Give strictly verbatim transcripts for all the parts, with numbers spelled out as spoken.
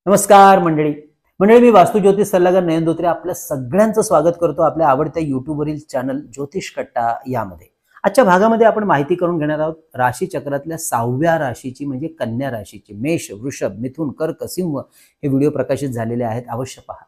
नमस्कार मंडळी मंडळी मी वास्तू ज्योतिष सल्लागार नयन धोत्रे आपल्या सगळ्यांचं स्वागत करतो आपल्या आवडत्या युट्यूबवरील चॅनल ज्योतिष कट्टा यामध्ये। आजच्या भागामध्ये आपण माहिती करून घेणार आहोत राशी चक्रातल्या सहाव्या राशीची म्हणजे कन्या राशीची। मेष, वृषभ, मिथुन, कर्क, सिंह हे व्हिडिओ प्रकाशित झालेले आहेत, अवश्य पहा।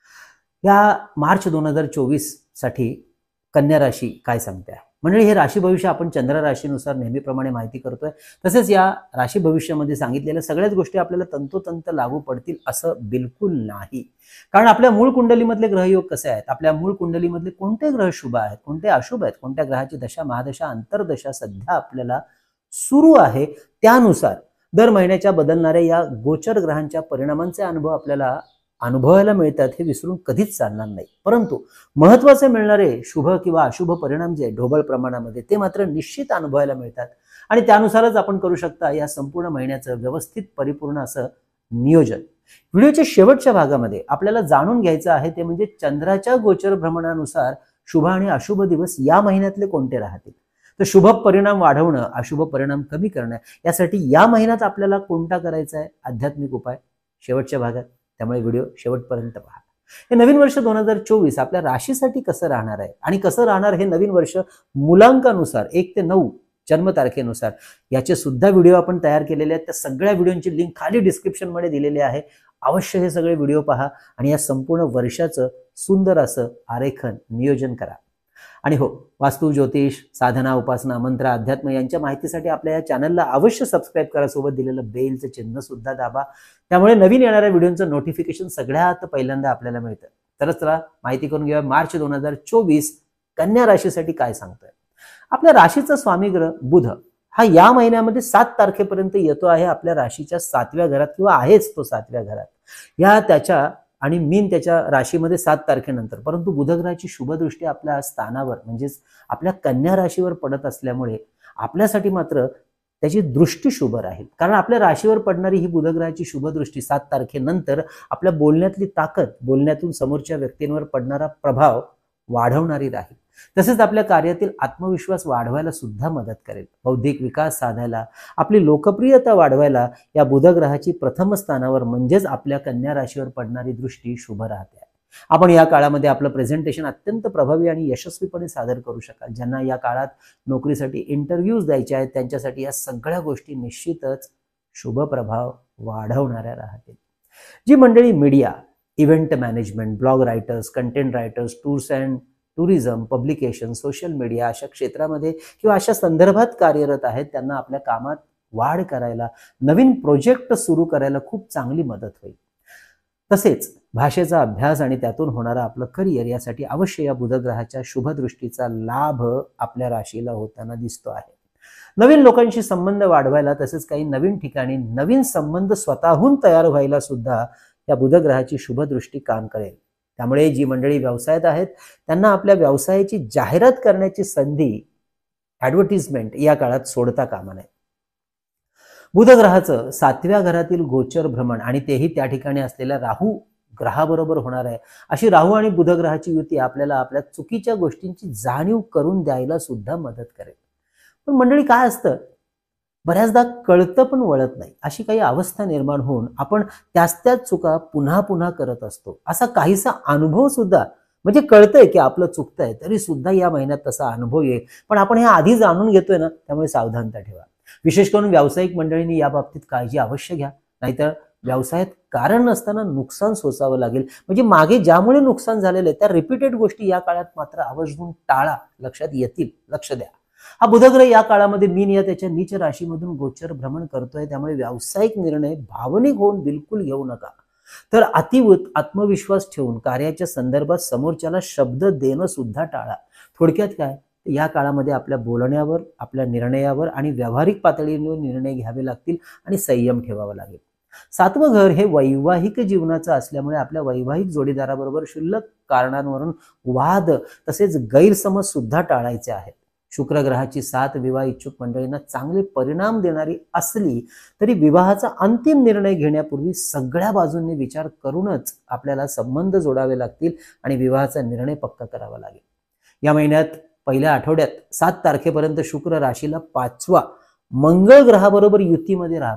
या मार्च दोन हजार चोवीस साठी कन्या राशी काय सांगते आहे मंडळी। हे राशी भविष्य आपण चंद्र राशीनुसार नेहमीप्रमाणे माहिती करतोय, तसेच या राशी भविष्यामध्ये सांगितलेल्या सगळ्याच गोष्टी आपल्याला तंतोतंत लागू पडतील असं बिलकुल नाही। कारण आपल्या मूळ कुंडलीमधले ग्रहयोग कसे आहेत, आपल्या मूळ कुंडलीमधले कोणते ग्रह शुभ आहेत, कोणते अशुभ आहेत, कोणत्या ग्रहाची दशा महादशा अंतर्दशा सध्या आपल्याला सुरू आहे, त्यानुसार दर महिन्याच्या बदलणाऱ्या या गोचर ग्रहांच्या परिणामांचे अनुभव आपल्याला अनुभवायला मिळतात हे विसरून कधीच चालणार नाही। परंतु महत्त्वाचे मिळणारे शुभ किंवा अशुभ परिणाम जे ढोबळ प्रमाणामध्ये ते मात्र निश्चित अनुभवायला मिळतात आणि त्यानुसारच आपण करू शकता या संपूर्ण महिन्याचं व्यवस्थित परिपूर्ण असं नियोजन। व्हिडिओच्या शेवटच्या भागामध्ये आपल्याला जाणून घ्यायचं आहे ते म्हणजे चंद्राच्या गोचर भ्रमणानुसार शुभ आणि अशुभ दिवस या महिन्यातले कोणते राहतील। तर शुभ परिणाम वाढवणं, अशुभ परिणाम कमी करणं यासाठी या महिन्यात आपल्याला कोणता करायचा आहे आध्यात्मिक उपाय शेवटच्या भागात, त्यामुळे व्हिडिओ शेवटपर्यंत पहा। हे नवीन वर्ष दोन हजार चोवीस आपल्या राशीसाठी कसं राहणार आहे आणि कसं राहणार हे नवीन वर्ष मुलांकानुसार एक ते नऊ जन्मतारखेनुसार याचे सुद्धा व्हिडिओ आपण तयार केलेले आहेत। त्या सगळ्या व्हिडिओची लिंक खाली डिस्क्रिप्शन मध्ये दिलेली आहे, अवश्य हे सगळे व्हिडिओ पहा आणि या संपूर्ण वर्षाचं सुंदर असं आरेखन नियोजन करा। आणि हो, वास्तू ज्योतिष साधना उपासना मंत्र अध्यात्म यांच्या माहितीसाठी आपल्या या चॅनलला अवश्य सबस्क्राईब करा, सोबत दिलेलं बेलचं चिन्ह सुद्धा दाबा, त्यामुळे नवीन येणाऱ्या व्हिडिओचं नोटिफिकेशन सगळ्यात पहिल्यांदा आपल्याला मिळतं। तरच चला माहिती करून घेऊया मार्च दोन हजार चोवीस कन्या राशीसाठी काय सांगतोय। आपल्या राशीचा स्वामी ग्रह बुध हा या महिन्यामध्ये सात तारखेपर्यंत येतो आहे आपल्या राशीच्या सातव्या घरात किंवा आहेच तो सातव्या घरात। या त्याच्या आणि मीन त्याच्या राशीमध्ये सात तारखेनंतर, परंतु बुध ग्रहाची शुभ दृष्टी आपल्या स्थानावर म्हणजेच आपल्या कन्या राशीवर पडत असल्यामुळे आपल्यासाठी मात्र त्याची दृष्टी शुभ राहील। कारण आपल्या राशीवर पडणारी ही बुध ग्रहाची शुभ दृष्टी सात तारखेनंतर आपल्या बोलण्यातली ताकद, बोलण्यातून समोरच्या व्यक्तींवर पडणारा प्रभाव वाढवणारी राहील। तसेच आपल्या कार्यातील आत्मविश्वास वाढवायला सुद्धा मदत करेल। बौद्धिक विकास साधायला, आपली लोकप्रियता वाढवायला या बुध ग्रहाची प्रथम स्थानावर म्हणजेच आपल्या कन्या राशीवर पडणारी दृष्टी शुभ राहते। आपण या काळामध्ये आपलं प्रेझेंटेशन अत्यंत प्रभावी आणि यशस्वीपणे सादर करू शकाल। ज्यांना या काळात नोकरीसाठी इंटरव्ह्यूज द्यायचे आहेत त्यांच्यासाठी या सगळ्या गोष्टी निश्चितच शुभ प्रभाव वाढवणाऱ्या राहतील। जी मंडळी media, event management, blog writers, content writers, tours and tourism, publication, social media अशा क्षेत्रामध्ये किंवा अशा संदर्भात कार्यरत आहेत त्यांना आपल्या कामात वाढ करायला, नवीन प्रोजेक्ट सुरू करायला खूप चांगली मदत होईल। तसेच भाषेचा अभ्यास आणि त्यातून होणारा आपलं करिअर यासाठी अवश्य या बुध ग्रहाच्या शुभ दृष्टीचा लाभ आपल्या राशीला होताना दिसतो आहे। नवीन लोकांशी संबंध वाढवायला, तसेच काही नवीन ठिकाणी नवीन संबंध स्वतःहून तयार व्हायला सुद्धा या बुध ग्रहाची शुभ दृष्टी काम करेल। त्यामुळे जी मंडळी व्यवसायात आहेत त्यांना आपल्या व्यवसायाची जाहिरात करण्याची संधी, ऍडव्हर्टिजमेंट या काळात सोडता कामा नये। बुध ग्रहाचं सातव्या घरातील गोचर भ्रमण आणि तेही त्या ठिकाणी असलेल्या राहू ग्रहाबरोबर होणार आहे। अशी राहू आणि बुध ग्रहाची युती आपल्याला आपल्या चुकीच्या गोष्टींची जाणीव करून द्यायला सुद्धा मदत करेल। पण मंडळी काय असतं, बऱ्याचदा कळतं पण वळत नाही, अशी काही अवस्था निर्माण होऊन आपण त्याच त्याच चुका पुन्हा पुन्हा करत असतो। असा काहीसा अनुभव सुद्धा, म्हणजे कळतंय की आपलं चुकतंय तरी सुद्धा या महिन्यात तसा अनुभव येईल, पण आपण हे आधी जाणून घेतोय ना, त्यामुळे सावधानता ठेवा। विशेष करून व्यावसायिक मंडळींनी या बाबतीत काळजी अवश्य घ्या, नाहीतर व्यवसायात कारण नसताना नुकसान सोसावं लागेल। म्हणजे मागे ज्यामुळे नुकसान झालेलं आहे त्या रिपीटेड गोष्टी या काळात मात्र आवर्जून टाळा, लक्षात येतील, लक्ष द्या। हा बुधग्रह या काळामध्ये मीन या त्याच्या नीच राशीमधून गोचर भ्रमण करतोय, त्यामुळे व्यावसायिक निर्णय भावनिक होऊन बिलकुल घेऊ नका। तर अतिवृत आत्मविश्वास ठेवून कार्याच्या संदर्भात समोरच्याला शब्द देणं सुद्धा टाळा। थोडक्यात काय, या काळामध्ये आपल्या बोलण्यावर, आपल्या निर्णयावर आणि व्यावहारिक पातळीवर निर्णय घ्यावे लागतील आणि संयम ठेवावा लागेल। सातवं घर हे वैवाहिक जीवनाचं असल्यामुळे आपल्या वैवाहिक जोडीदाराबरोबर क्षुल्लक कारणांवरून वाद तसेच गैरसमज सुद्धा टाळायचे आहेत। शुक्र ग्रहाची साथ विवाह इच्छुक मंडळींना चांगले परिणाम देणारी असली तरी विवाहाचा अंतिम निर्णय घेण्यापूर्वी सगळ्या बाजूंनी विचार करूनच आपल्याला संबंध जोडावे लागतील आणि विवाहाचा निर्णय पक्का करावा लागेल। या महिन्यात पहिल्या आठवड्यात सात तारखेपर्यंत शुक्र राशीला पाचवा मंगळ ग्रहाबरोबर युतीमध्ये राहतोय।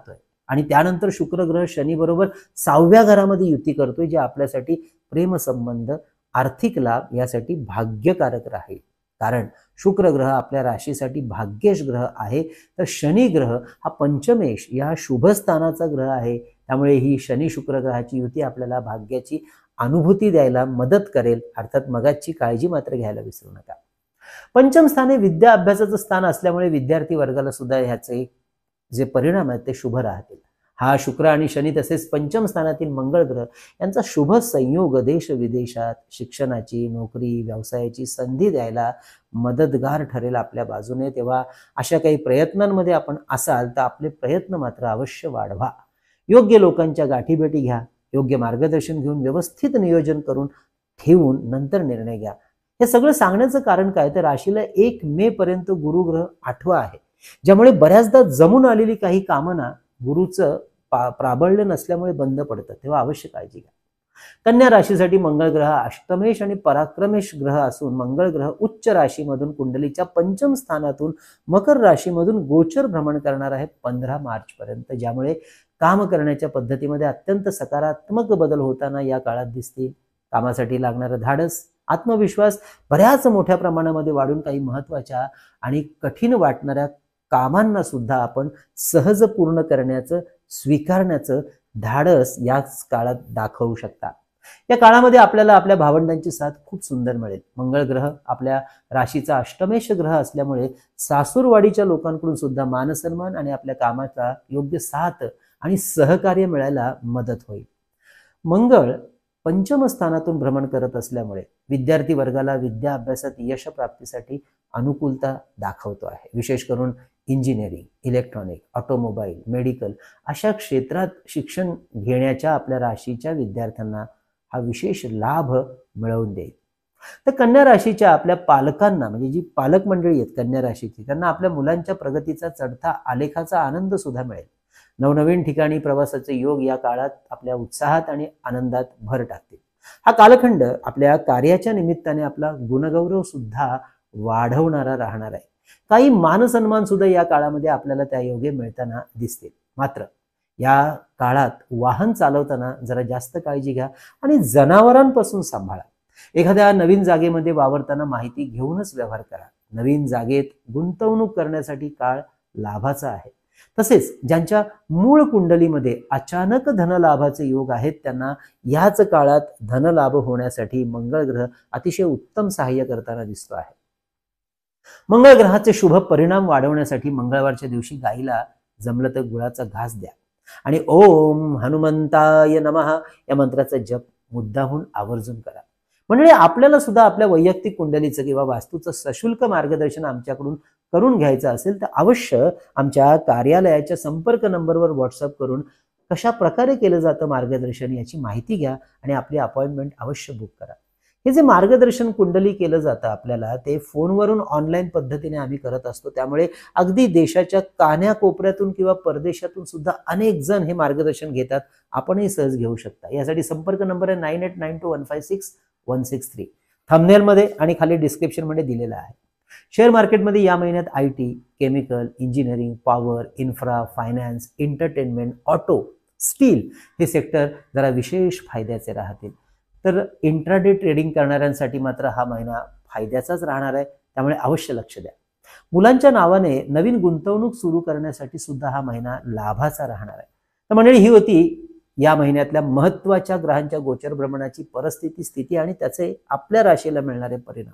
आणि त्यानंतर शुक्र ग्रह शनी बरोबर सहाव्या घरामध्ये युती करतोय, जे आपल्यासाठी प्रेमसंबंध, आर्थिक लाभ यासाठी भाग्यकारक राहील. कारण शुक्र ग्रह आपल्या राशीसाठी भाग्येश ग्रह आहे, तर शनी ग्रह हा पंचमेश या शुभस्थानाचा ग्रह आहे. त्यामुळे ही शनी शुक्र ग्रहाची युती आपल्याला भाग्याची अनुभूती द्यायला मदत करेल. अर्थात मगाची काळजी मात्र घ्यायला विसरू नका. पंचम स्थाने विद्या अभ्यासाचं स्थान असल्यामुळे विद्यार्थी वर्गाला सुद्धा ह्याचे जे परिणाम आहेत ते शुभ राहतील. हा शुक्र आणि शनी तसेच पंचम स्थानातील मंगळ ग्रह यांचा शुभ संयोग देश विदेशात शिक्षणाची, नोकरी, व्यवसायाची संधी द्यायला मदतगार ठरेल आपल्या बाजूने. तेव्हा अशा काही प्रयत्नांमध्ये आपण असाल तर आपले प्रयत्न मात्र अवश्य वाढवा. योग्य लोकांच्या गाठीभेटी घ्या, योग्य मार्गदर्शन घेऊन व्यवस्थित नियोजन करून ठेवून नंतर निर्णय घ्या. हे सगळं सांगण्याचं कारण काय, तर राशीला एक मे पर्यंत गुरुग्रह आठवा आहे, ज्यामुळे बऱ्याचदा जमून आलेली काही कामना गुरुचं प्राबल्य नसल्यामुळे बंद पडतात. तेव्हा अवश्य काळजी घ्या. कन्या राशीसाठी मंगळ ग्रह अष्टमेश आणि पराक्रमेश ग्रह असून मंगळ ग्रह उच्च राशीमधून कुंडलीच्या पंचम स्थानातून मकर राशीमधून गोचर भ्रमण करणार आहे पंधरा मार्च पर्यंत, ज्यामुळे काम करण्याच्या पद्धतीमध्ये अत्यंत सकारात्मक बदल होताना या काळात दिसतील. कामासाठी लागणारं धाडस, आत्मविश्वास बऱ्याच मोठ्या प्रमाणामध्ये वाढून काही महत्वाच्या आणि कठीण वाटणाऱ्या कामांना सुद्धा आपण सहज पूर्ण करण्याचं, स्वीकारण्याचं धाडस याच काळात दाखवू शकता. या काळामध्ये आपल्याला आपल्या भावंडांची साथ खूप सुंदर मिळेल. मंगळ ग्रह आपल्या राशीचा अष्टमेश ग्रह असल्यामुळे सासूरवाडीच्या लोकांकडून सुद्धा मानसन्मान आणि आपल्या कामाचा योग्य साथ आणि सहकार्य मिळायला मदत होईल. मंगळ पंचम स्थानातून भ्रमण करत असल्यामुळे विद्यार्थी वर्गाला विद्या अभ्यासात यश प्राप्तीसाठी अनुकूलता दाखवतो आहे. विशेष करून इंजिनिअरिंग, इलेक्ट्रॉनिक, ऑटोमोबाईल, मेडिकल अशा क्षेत्रात शिक्षण घेण्याच्या आपल्या राशीच्या विद्यार्थ्यांना हा विशेष लाभ मिळवून देईल. तर कन्या राशीच्या आपल्या पालकांना, म्हणजे जी पालक मंडळी आहेत कन्या राशीची, त्यांना आपल्या मुलांच्या प्रगतीचा चढता आलेखाचा आनंद सुद्धा मिळेल. नवनवीन ठिकाणी प्रवासाचे योग या काळात आपल्या उत्साहात आणि आनंदात भर टाकतील. हा कालखंड आपल्या कार्याच्या निमित्ताने आपला गुणगौरव सुद्धा वाढवणारा राहणार आहे. काही मानसन्मान सुद्धा या काळामध्ये आपल्याला त्या योगे मिळताना दिसतील. मात्र या काळात वाहन चालवताना जरा जास्त काळजी घ्या आणि जनावरांपासून सांभाळा. एखाद्या नवीन जागेमध्ये वावरताना माहिती घेऊनच व्यवहार करा. नवीन जागेत गुंतवणूक करण्यासाठी काळ लाभाचा आहे. तसेच ज्यांच्या मूळ कुंडलीमध्ये अचानक धनलाभाचे योग आहेत त्यांना याच काळात धनलाभ होण्यासाठी मंगळ ग्रह अतिशय उत्तम सहाय्य करताना दिसतो आहे. मंगळ ग्रहाचे शुभ परिणाम वाढवण्यासाठी मंगळवारच्या दिवशी गाईला जमलं तर गुळाचा घास द्या आणि ओम हनुमंताय नमः या मंत्राचा जप मुद्दाहून आवर्जून करा. म्हणजे आपल्याला सुद्धा आपल्या वैयक्तिक कुंडलीचं किंवा वास्तूचं सशुल्क मार्गदर्शन आमच्याकडून करून घ्यायचं असेल तर अवश्य आमच्या कार्यालयाच्या संपर्क नंबरवर व्हॉट्सअप करून कशा प्रकारे केलं जातं मार्गदर्शन याची माहिती घ्या आणि आपली अपॉइंटमेंट अवश्य बुक करा. हे जे मार्गदर्शन कुंडली केलं जातं आपल्याला ते फोनवरून ऑनलाईन पद्धतीने आम्ही करत असतो. त्यामुळे अगदी देशाच्या कान्याकोपऱ्यातून किंवा परदेशातून सुद्धा अनेक जण हे मार्गदर्शन घेतात. आपणही सहज घेऊ शकता. यासाठी संपर्क नंबर आहे nine eight nine two one five six one six three. थंबनेलमध्ये आणि खाली डिस्क्रिप्शनमध्ये दिलेला आहे. शेअर मार्केटमध्ये या महिन्यात I T, chemical, engineering, power, infra, finance, entertainment, auto, steel हे सेक्टर जरा विशेष फायद्याचे राहतील. तर इंट्राडे ट्रेडिंग करणाऱ्यांसाठी मात्र हा महिना फायद्याचाच राहणार आहे. त्यामुळे अवश्य लक्ष द्या. मुलांच्या नावाने नवीन गुंतवणूक सुरू करण्यासाठी सुद्धा हा महिना लाभाचा राहणार आहे. तर मंडळी ही होती या महिन्यातल्या महत्त्वाच्या ग्रहांच्या गोचर भ्रमणाची परिस्थिती, स्थिती आणि त्याचे आपल्या राशीला मिळणारे परिणाम.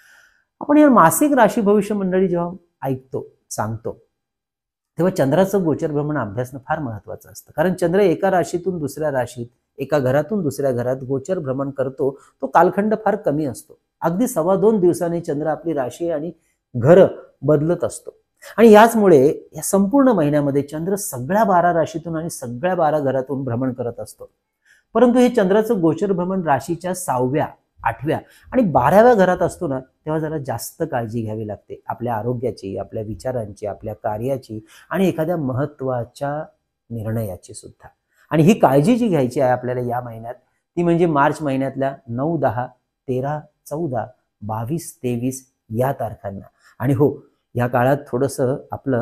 आपण या मासिक राशी भविष्य मंडळी जेव्हा ऐकतो, सांगतो, तेव्हा चंद्राचं गोचर भ्रमण अभ्यासणं फार महत्त्वाचं असतं. कारण चंद्र एका राशीतून दुसऱ्या राशीत, एका घरातून दुसऱ्या घरात गोचर भ्रमण करतो. तो कालखंड फार कमी असतो. अगदी सव्वा दोन दिवसांनी चंद्र आपली राशी आणि घर बदलत असतो. आणि याचमुळे या संपूर्ण महिन्यामध्ये चंद्र सगळ्या बारा राशीतून आणि सगळ्या बारा घरातून भ्रमण करत असतो. परंतु हे चंद्राचं गोचर भ्रमण राशीच्या सहाव्या, आठव्या आणि बाराव्या घरात असतो ना, तेव्हा जरा जास्त काळजी घ्यावी लागते. आपल्या आरोग्याची, आपल्या विचारांची, आपल्या कार्याची आणि एखाद्या महत्त्वाच्या निर्णयाची सुद्धा. आणि ही काळजी जी घ्यायची आहे आपल्याला या महिन्यात ती म्हणजे मार्च महिन्यातल्या नऊ, दहा, तेरा, चौदा, बावीस, तेवीस या तारखांना. आणि हो, या काळात थोडंसं आपलं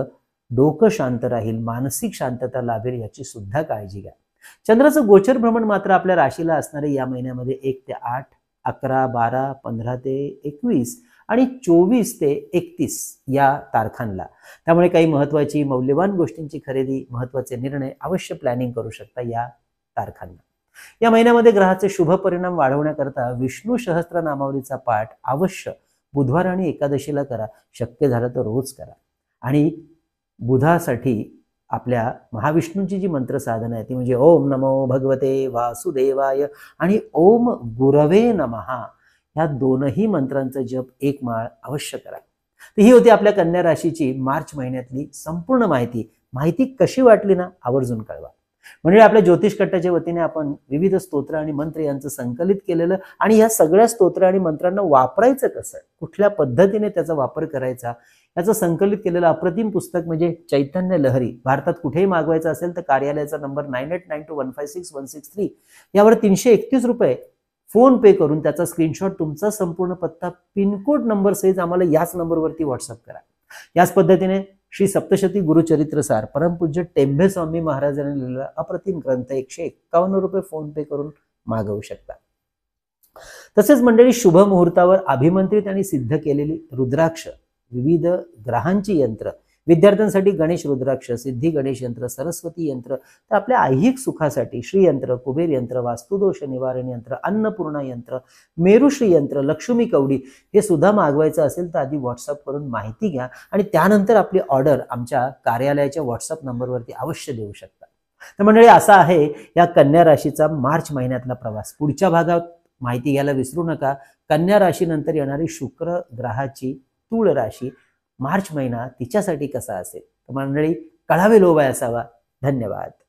डोकं शांत राहील, मानसिक शांतता लाभेल याची सुद्धा काळजी घ्या. चंद्राचं गोचर भ्रमण मात्र आपल्या राशीला असणारे या महिन्यामध्ये एक ते आठ, अकरा, बारा, पंधरा ते एकवीस आणि चोवीस ते एकतीस या तारखांना. त्यामुळे काही महत्वाची मौल्यवान गोष्टींची खरेदी, महत्वाचे निर्णय अवश्य प्लॅनिंग करू शकता या तारखांना. या महिन्यामध्ये ग्रहाचे शुभ परिणाम वाढवण्याकरता विष्णू सहस्त्रनामावलीचा पाठ अवश्य बुधवार आणि एकादशीला करा. शक्य झालं तर रोज करा. आणि बुधासाठी आपल्या महाविष्णूंची जी मंत्र साधना आहे ती म्हणजे ओम नमो भगवते वासुदेवाय आणि ओम गुरवे नमः या दोनही मंत्रांचा जप एक माळ अवश्य करा. तर ही होती आपल्या कन्या राशीची मार्च महिन्यातली संपूर्ण माहिती. माहिती कशी वाटली ना आवर्जून कळवा. म्हणजे आपल्या ज्योतिष कट्टाच्या वतीने आपण विविध स्तोत्र आणि मंत्र यांचं संकलित केलेलं आणि या सगळ्या स्तोत्र आणि मंत्रांना वापरायचं कसं, कुठल्या पद्धतीने त्याचा वापर करायचा याचं संकलित केलेलं अप्रतिम पुस्तक म्हणजे चैतन्य लहरी. भारतात कुठेही मागवायचं असेल तर कार्यालयाचा number nine eight nine two one five six one six three यावर तीनशे एकतीस रुपये फोन पे करून त्याचा स्क्रीनशॉट, तुमचा संपूर्ण पत्ता, पिनकोड नंबर सहित आम्हाला याच नंबरवरती व्हॉट्सअप करा. याच पद्धतीने श्री सप्तशती गुरुचरित्रसार परमपूज्य टेंभे स्वामी महाराजांनी लिहिलेला अप्रतिम ग्रंथ एकशे एक्कावन्न रुपये फोन पे करून मागवू शकता. तसेच मंडळी शुभ मुहूर्तावर अभिमंत्रित आणि सिद्ध केलेली रुद्राक्ष, विविध ग्रहांची यंत्र, विद्यार्थ्यांसाठी गणेश रुद्राक्ष, सिद्धी गणेश यंत्र, सरस्वती यंत्र, तर आपल्या ऐहिक सुखासाठी श्रीयंत्र, कुबेर यंत्र, वास्तुदोष निवारण यंत्र, अन्नपूर्णा यंत्र, मेरुश्री यंत्र, लक्ष्मी कवडी हे सुद्धा मागवायचं असेल तर आधी व्हॉट्सअप करून माहिती घ्या आणि त्यानंतर आपली ऑर्डर आमच्या कार्यालयाच्या व्हॉट्सअप नंबरवरती अवश्य देऊ शकता. तर मंडळी असा आहे या कन्या राशीचा मार्च महिन्यातला प्रवास. पुढच्या भागात माहिती घ्यायला विसरू नका. कन्या राशीनंतर येणारी शुक्र ग्रहाची तूळ राशी मार्च महिना तिच्यासाठी कसा असेल तर मंडळी कळावे लोभाय असावा. धन्यवाद.